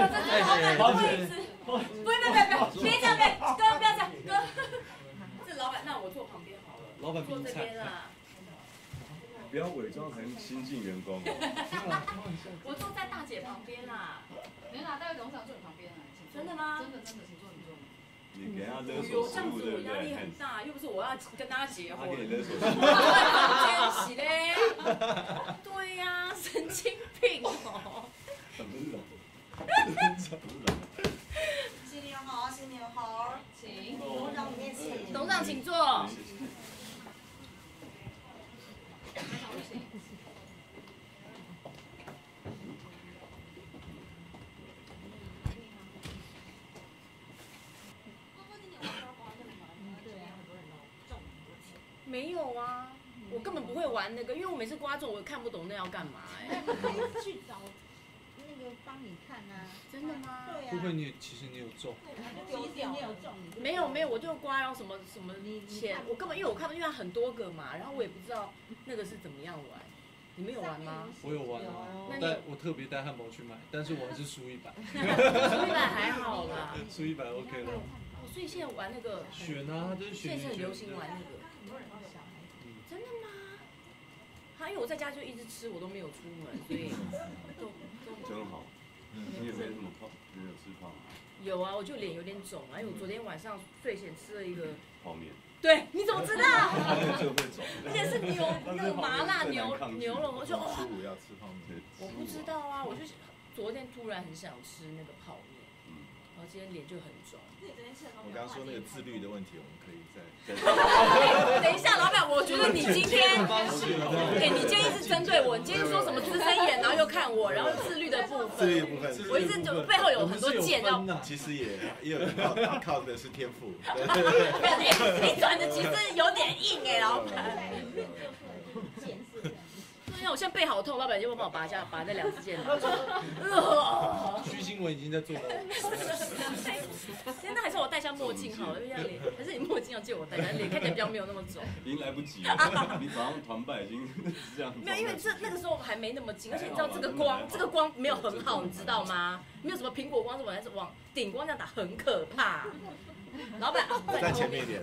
这老板会一直，不，别这样，哥不要这样，哥，这老板，那我坐旁边好了， 老板坐这边啊。 不要伪装成新进员工哦。 我坐在大姐旁边啦。 没啦，待会董事长坐你旁边啊。 真的吗？ 真的，请坐，你坐。 你给他勒索食物，对不对？ 这样子我压力很大，又不是我要跟他结婚。 他给你勒索食物。 真是嘞。对呀，神经病哦。 新年好，新年好， 请董事长里面请。 董事长请坐。没有啊，我根本不会玩那个，因为我每次刮中我看不懂那要干嘛哎。 去找那个帮你看啊。 真的吗？ 对啊。 会不会其实你有中？ 其实你有中。 没有，我就刮到什么钱，我根本因为我看，因为它很多个嘛，然后我也不知道那个是怎么样玩。你们有玩吗？ 我有玩啊，我特别带汉堡去买，但是我还是输100。 输100还好啦， 输100 OK 了。 所以现在玩那个选啊，就是选。 现在很流行玩那个。真的吗？因为我在家就一直吃，我都没有出门，所以都真好。你有没有什么胖？没有吃胖？ 有啊，我就脸有点肿啊，因为我昨天晚上睡前吃了一个泡面。 对，你怎么知道？ 就会肿。 而且是那个麻辣牛肉，我就初五要吃泡面。 我不知道啊，我就昨天突然很想吃那个泡面，然后今天脸就很肿。 我刚刚说那个自律的问题，我们可以再。 等一下，老板，我觉得你今天，你今天一直针对我，你今天说什么资深眼，然后又看我，然后自律的部分， 自律的部分， 我一直就背后有很多剑要。 其实也有靠的是天赋。 你转的其实有点硬哎，老板。对呀，我现在背好痛，老板就帮我拔那2支剑。 徐新文已经在做了。 现在还是我戴下墨镜好了，因为脸还是你墨镜要借我戴，脸看起来比较没有那么肿。 已经来不及了，你早上团拜已经这样。 没有，因为那个时候还没那么近，而且你知道这个光没有很好，你知道吗？没有什么苹果光，是往顶光这样打，很可怕。老板， 我在前面一点。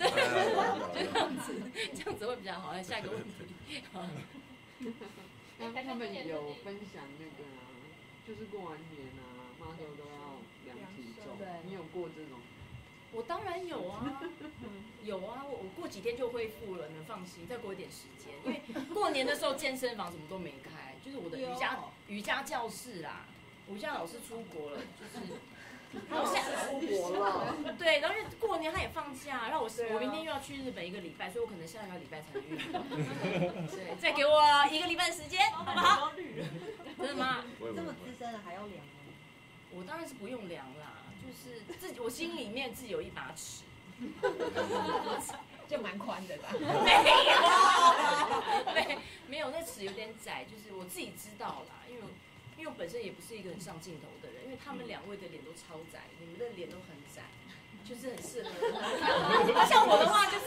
这样子会比较好。下一个问题。 他们有分享那个啊，就是过完年啊，妈都要量体重。你有过这种？ 我当然有啊，有啊，我过几天就恢复了，你们放心，再过一点时间，因为过年的时候健身房什么都没开，就是我的瑜伽教室啦，瑜伽老师出国了，就是。我现在出国了，对，然后因为过年他也放假，然后我明天又要去日本1个礼拜，所以我可能下个礼拜才能运动。对，再给我1个礼拜的时间，好不好？真的吗？ 这么资深了还要量吗？ 我当然是不用量啦，就是我心里面自己有一把尺， 就蛮宽的吧？ 没有，那尺有点窄，就是我自己知道啦，因为我本身也不是一个很上镜头的人，因为他们2位的脸都超窄，你们的脸都很窄，就是很适合。像我的话就是，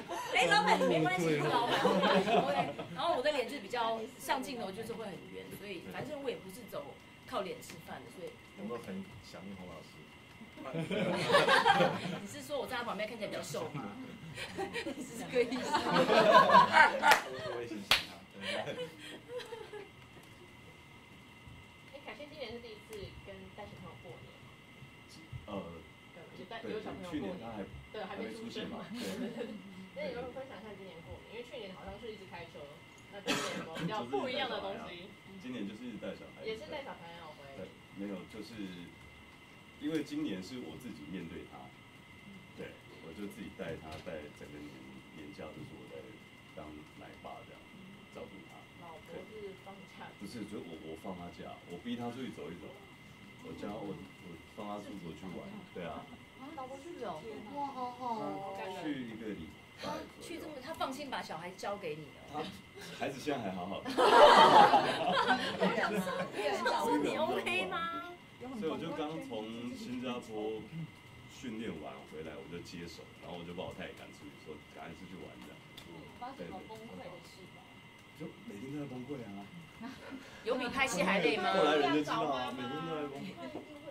老板没关系，是老板。然后我的脸就是比较上镜头，就是会很圆，所以反正我也不是走靠脸吃饭的，所以。 有没有很想念洪老师？ 你是说我在他旁边看起来比较瘦吗？你是这个意思？ 我也欣赏他。 凯旋今年是第一次跟带小朋友过年。 有小朋友过年， 还没出生嘛。那你能分享一下今年过年？因为去年好像是一直开车，那今年有没有比较不一样的东西？ 今年就是一直带小孩。 也是带小朋友回。 对，没有，就是因为今年是我自己面对他，对，我就自己带他，带整个年假都是我在当奶爸这样照顾他。 老婆是放假？ 不是，就我放他假，我逼他出去走一走。我放他出国去玩，对啊。 老婆去走， 哇，好好哦。 去1个礼拜。 去这么，他放心把小孩交给你了。 孩子现在还好好的。 说你 OK 吗？ 所以我就刚从新加坡训练完回来，我就接手，然后我就把我太太赶出去，说赶紧出去玩这样。 发生什么崩溃的事吗？ 就每天都在崩溃啊。 有比拍戏还累吗？ 后来人就知道啊，每天都在崩溃。 会找吗？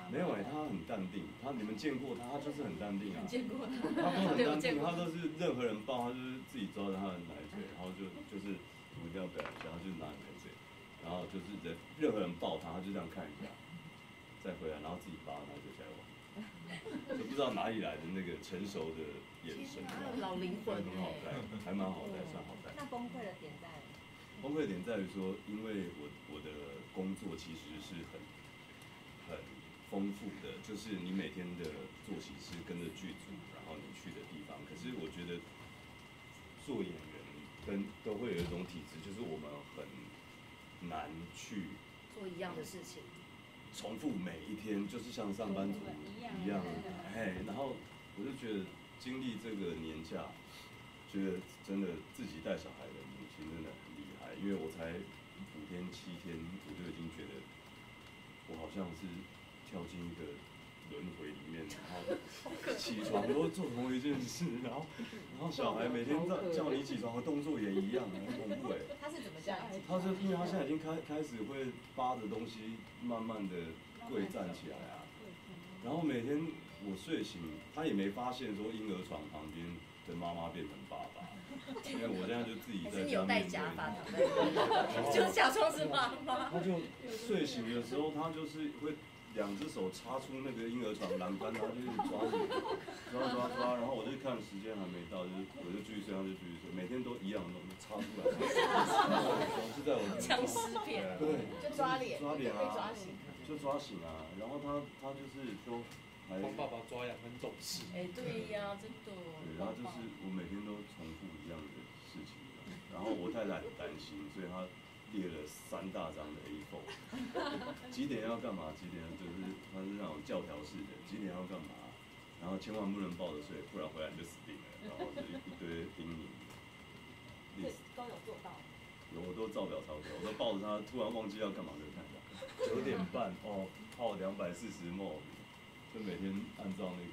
没有他很淡定，你们见过他就是很淡定啊。 见过他， 他都很淡定，他都是任何人抱他就是自己抓着他的奶嘴，然后就是我一定要表演一下，他就是拿奶嘴，然后就是任何人抱他，他就这样看一下，再回来，然后自己拔奶嘴起来玩，就不知道哪里来的那个成熟的眼神， 老灵魂， 很好带，还蛮好带，算好带。 那崩溃的点在？ 崩溃点在于说，因为我的工作其实是很丰富的，就是你每天的作息是跟着剧组，然后你去的地方。可是我觉得做演员都会有一种体质，就是我们很难去做一样的事情， 重复每一天，就是像上班族一样，然后我就觉得经历这个年假，觉得真的自己带小孩的母亲真的很厉害，因为我才5天7天，我就已经觉得我好像是跳进一个轮回里面，然后起床都做同一件事，然后小孩每天叫你起床的动作也一样，很恐怖哎。 他是怎么叫你？ 他就因为他现在已经开始会扒着东西，慢慢的跪站起来啊，然后每天我睡醒，他也没发现说婴儿床旁边的妈妈变成爸爸，因为我现在就自己在家面对。 就假装是妈妈。 他就睡醒的时候，他就是会2只手插出那个婴儿床栏杆，然后就一直抓你，抓，然后我就看时间还没到，我就继续睡，他就继续睡，每天都一样的东西插出来，总是在我僵尸片， 对， 就抓脸啊， 被抓醒， 就抓醒啊，然后他就是都还帮爸爸抓痒很懂事。 对呀，真的。 对，然后就是我每天都重复一样的事情，然后我太太很担心，所以她列了3大张的 A4， 几点要干嘛，几点就是它是那种教条式的，几点要干嘛，然后千万不能抱着睡，不然回来你就死定了，然后就一堆叮咛。 都有做到。 有，我都照表操课，我都抱着他，突然忘记要干嘛就看一下，9点半泡240 ml， 就每天按照那个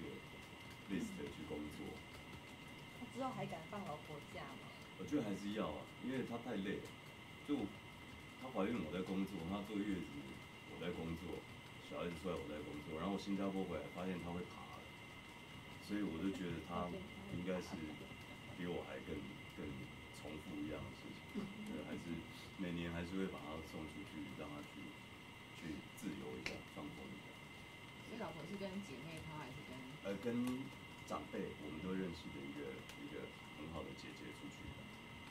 list 去工作。 他之后还敢放老婆假吗？ 我觉得还是要啊，因为他太累了。就她怀孕我在工作，她坐月子我在工作，小孩子出来我在工作，然后我新加坡回来发现她会爬了，所以我就觉得她应该是比我还更重复一样的事情。对，还是每年还是会把她送出去，让她去自由一下，放松一下。 所以老婆是跟姐妹淘还是跟？ 跟长辈我们都认识的一个很好的姐姐出去的。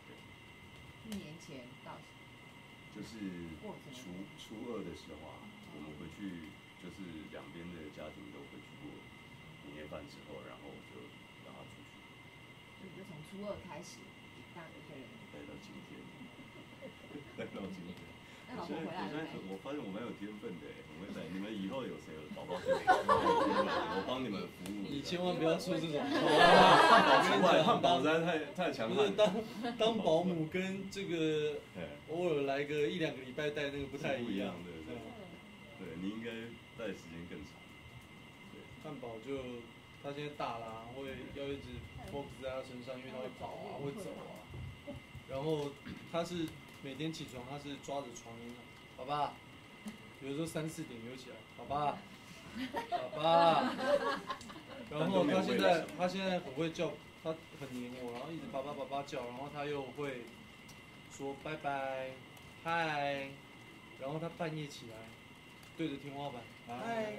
1年前到。 就是初2的时候啊，我们回去就是2边的家庭都回去过年夜饭之后，然后就让他出去。 所以就从初2开始，当一个人。 待到今天。待到今天。 那老婆回来了没？ 我发现我蛮有天分的，很会带。你们以后有谁有宝宝我帮你们服务。 你千万不要说这种话。 汉堡实在太强悍。 不是当保姆跟这个偶尔来个1-2个礼拜带那个不太一样。 对，你应该带时间更长。对， 汉堡就他现在大啦，要一直 focus 在他身上，因为他会跑啊，会走啊。然后他是每天起床，他是抓着床音，爸爸，有的时候3-4点就起来，爸爸，爸爸。然后他现在很会叫，他很黏我，然后一直爸爸爸爸叫，然后他又会说拜拜，嗨，然后他半夜起来对着天花板，嗨，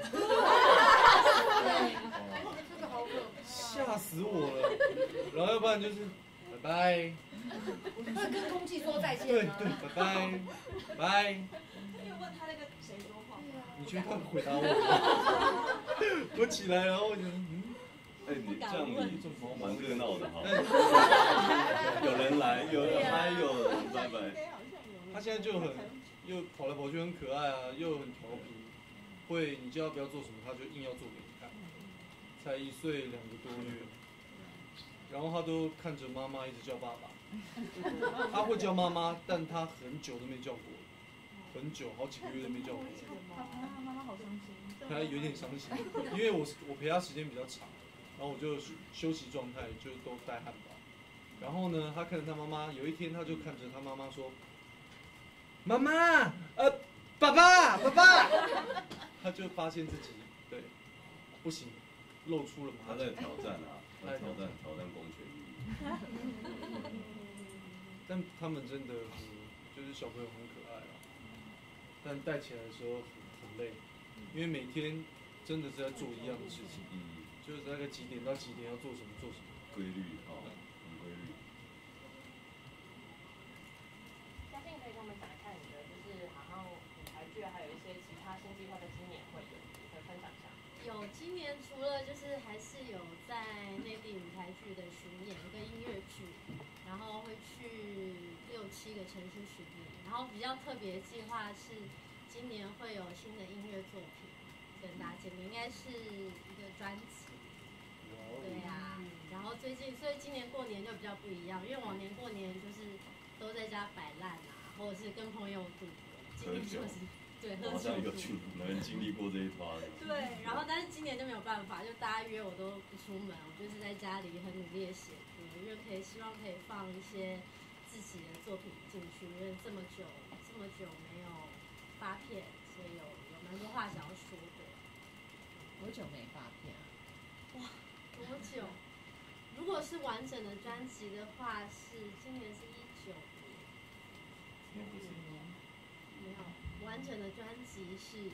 这个好可怕， 吓死我了。然后要不然就是拜拜。 他跟空气说再见对，拜拜，拜。 你有问他那个谁说话吗？ 你觉得他会回答我吗？我起来，然后我就你这样你蛮热闹的哈。有人来，有人嗨，有人拜拜。 他现在就又跑来跑去，很可爱啊，又很调皮，你叫他不要做什么，他就硬要做给你看。才1岁2个多月，然后他都看着妈妈一直叫爸爸。他会叫妈妈，但他很久都没叫过，很久，好几个月都没叫过。 妈妈好伤心。 他有点伤心，因为我陪他时间比较长，然后我就休息状态，就都带汉堡。然后呢，他看着他妈妈，有一天他就看着他妈妈说：“妈妈，爸爸，爸爸。”他就发现自己对，不行，露出了马脚。 他在挑战啊，他挑战公权力。 但他们真的就是小朋友很可爱啊，但带起来的时候很累，因为每天真的是在做一样的事情，就是大概几点到几点要做什么， 规律哦，很规律。 相信可以跟我们讲一下你的，就是好像舞台剧，还有一些其他新计划在今年会有，可以分享一下。 有，今年除了就是还是有在内地舞台剧的巡演跟音乐剧，然后会去6、7个城市巡演，然后比较特别的计划是今年会有新的音乐作品跟大家见面，应该是一个专辑。对呀、然后所以今年过年就比较不一样，因为往年过年就是都在家摆烂啊，或者是跟朋友赌博，今年就是对喝酒赌。 有人经历过这一趴的。 对，然后但是今年就没有办法，就大家约我都不出门，我就是在家里很努力的写歌，因为希望可以放一些自己的作品进去，因为这么久没有发片，所以有蛮多话想要说的。 多久没发片啊？ 哇，多久？如果是完整的专辑的话，是今年是19年，没有完整的专辑是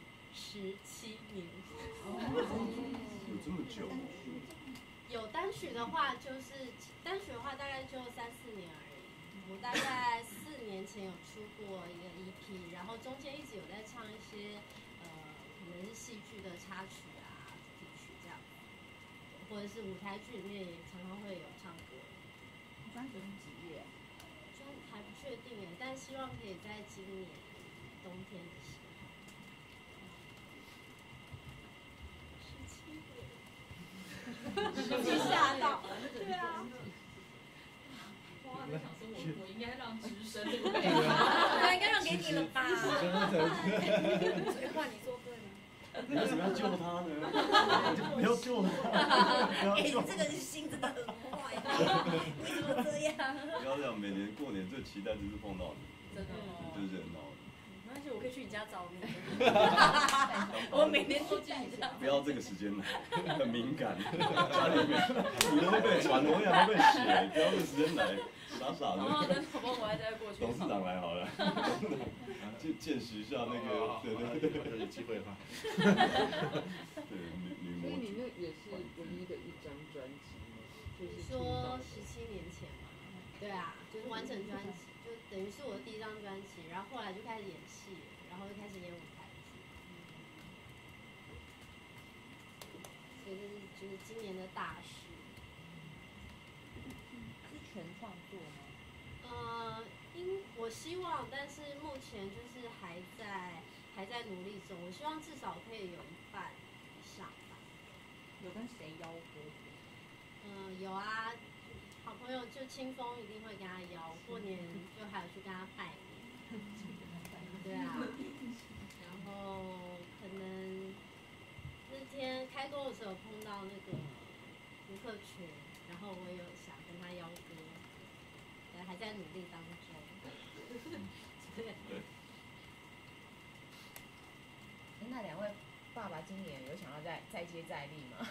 17年。 有这么久？ 有单曲的话，大概就3、4年而已。我大概4年前有出过一个 EP， 然后中间一直有在唱一些可能是戏剧的插曲啊、主题曲这样，或者是舞台剧里面也常常会有唱歌。 专辑是几月？ 专还不确定耶，但希望可以在今年冬天的时候。17年。吓到。对啊。 哇，我想说我应该让直升这个对吧？ 应该让给你了吧？所以话你说对了。 你为什么要救他呢？不要救他！ 哎，这个心真的很坏，为什么这样？ 不要这样，每年过年最期待就是碰到你， 真的哦， 就是热闹。 没关系，我可以去你家找你。我每年都去你家。 不要这个时间来，很敏感，家里面你都会被传，我也会被写，不要这个时间来，傻傻的。 哦，等宝宝回来再过去。 董事长来好了，见识一下那个，对， 有机会的话。 对，女模。 所以你那也是唯一的一张专辑吗？就是说17年前嘛，对啊，就是完整专辑，就等于是我的第一张专辑，然后后来就开始演戏，然后就开始演舞台剧，所以这是就是今年的大事。 是全创作吗？ 我希望，但是目前就是还在努力中，我希望至少可以有一半以上吧。 有跟谁邀歌？ 有啊，好朋友就清风一定会跟他邀，过年就还有去跟他拜年。对啊，然后可能那天开工的时候碰到那个吴克群，然后我有想跟他邀歌，但还在努力当中。对。 那两位爸爸今年有想要再接再厉吗？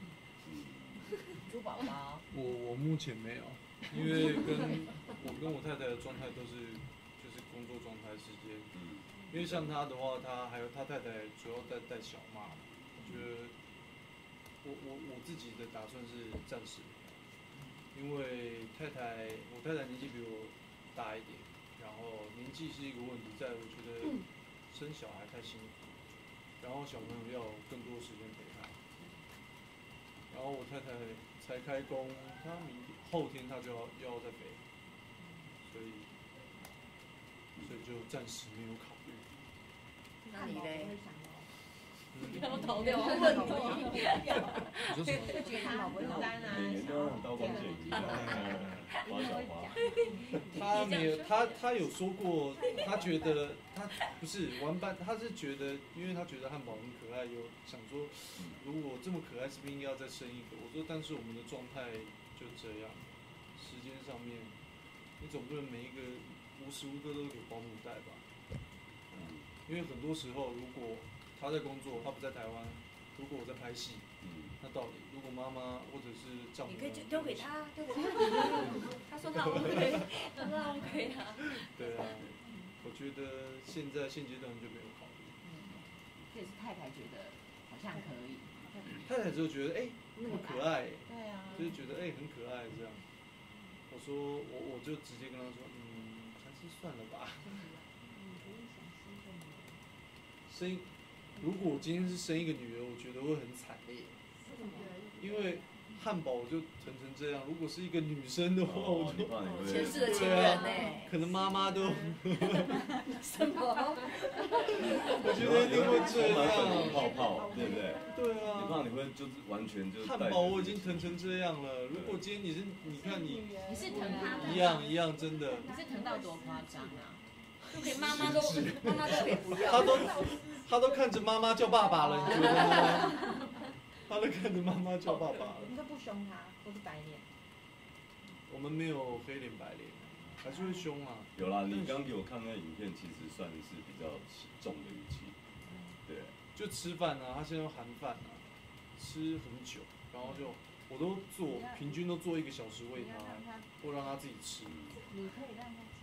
猪宝宝， 我目前没有，因为我太太的状态都是就是工作状态时间，因为像他的话，他还有他太太主要带小嘛，我觉得我自己的打算是暂时没有，因为我太太年纪比我大一点，然后年纪是一个问题，在我觉得生小孩太辛苦，然后小朋友要有更多时间陪他。然后我太太才开工，她后天她就要再飞，所以就暂时没有考虑。 那你嘞？ 不要逃掉问题。 你说什么？ 就觉得他好孤单啊， 每年都要很刀光剑影，花小花。 他没有，他有说过，他觉得他不是玩伴，他是觉得，因为他觉得汉堡很可爱，有想说，如果这么可爱，是不是应该要再生一个？我说，但是我们的状态就这样，时间上面，你总不能每一个无时无刻都给保姆带吧？因为很多时候，如果他在工作，他不在台湾， 如果我在拍戏，那到底如果妈妈或者是丈母， 你可以丢给他，丢给他。他说他 OK， 他说他 OK 啊。 对啊，我觉得现阶段就没有考虑。 这也是太太觉得好像可以。 太太就觉得那么可爱， 对啊， 就是觉得很可爱这样。我说我就直接跟他说，还是算了吧。如果我今天是生一个女儿，我觉得会很惨烈，因为汉堡就疼成这样，如果是一个女生的话，我就前世的情人可能妈妈都什么？ 我觉得一定会这样， 泡泡，对不对？ 对啊， 你怕你会就是完全就汉堡我已经疼成这样了，如果今天你看你是疼他一样真的， 你是疼到多夸张啊？ 妈妈都可以不要， 他都看着妈妈叫爸爸了，你觉得吗？他都看着妈妈叫爸爸了。 你都不凶他，都是白脸。 我们没有黑脸白脸，还是会凶啊。 有啦，你刚给我看那影片，其实算是比较重的语气。对。 就吃饭啊，他现在要含饭啊，吃很久，然后我都平均都做1个小时喂他，或让他自己吃。 你可以让他吃。